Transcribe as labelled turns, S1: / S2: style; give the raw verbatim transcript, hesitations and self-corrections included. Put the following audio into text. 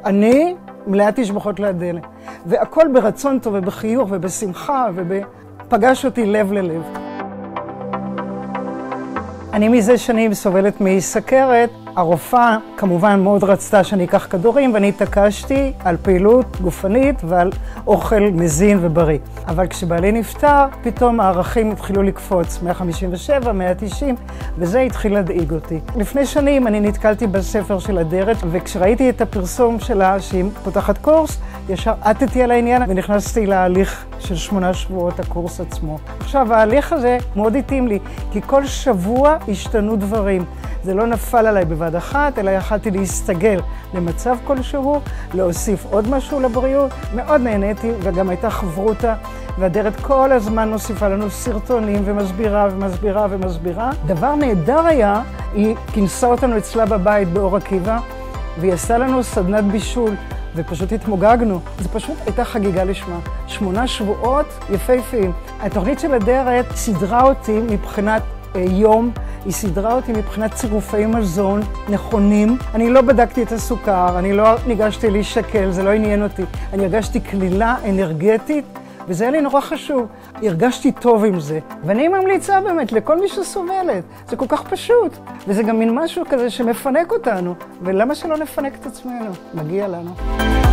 S1: אני מלאת תשבחות לעדנה. והכל ברצון טוב ובחיוך ובשמחה ופגש אותי לב ללב. אני מזה שנים סובלת מסכרת. הרופאה כמובן מאוד רצתה שאני אקח כדורים, ואני התעקשתי על פעילות גופנית ועל אוכל מזין ובריא. אבל כשבעלי נפטר, פתאום הערכים התחילו לקפוץ, מאה חמישים ושבע, מאה תשעים, וזה התחיל להדאיג אותי. לפני שנים אני נתקלתי בספר של אדרת, וכשראיתי את הפרסום שלה שהיא פותחת קורס, ישר עטתי על העניין ונכנסתי להליך של שמונה שבועות הקורס עצמו. עכשיו, ההליך הזה מאוד התאים לי, כי כל שבוע השתנו דברים. זה לא נפל עליי בבת אחת, אלא יכלתי להסתגל למצב כלשהו, להוסיף עוד משהו לבריאות. מאוד נהניתי, וגם הייתה חברותה, והדרת כל הזמן הוסיפה לנו סרטונים ומסבירה ומסבירה ומסבירה. דבר נהדר היה, היא כינסה אותנו אצלה בבית באור עקיבא, והיא עשה לנו סדנת בישול, ופשוט התמוגגנו. זה פשוט הייתה חגיגה לשמה. שמונה שבועות יפהפיים. התוכנית של הדרת סדרה אותי מבחינת אה, יום, היא סדרה אותי מבחינת צירופי מזון נכונים. אני לא בדקתי את הסוכר, אני לא ניגשתי להישקל, זה לא עניין אותי. אני הרגשתי כלילה אנרגטית, וזה היה לי נורא חשוב. הרגשתי טוב עם זה. ואני ממליצה באמת לכל מי שסובלת. זה כל כך פשוט. וזה גם מין משהו כזה שמפנק אותנו. ולמה שלא נפנק את עצמנו? מגיע לנו.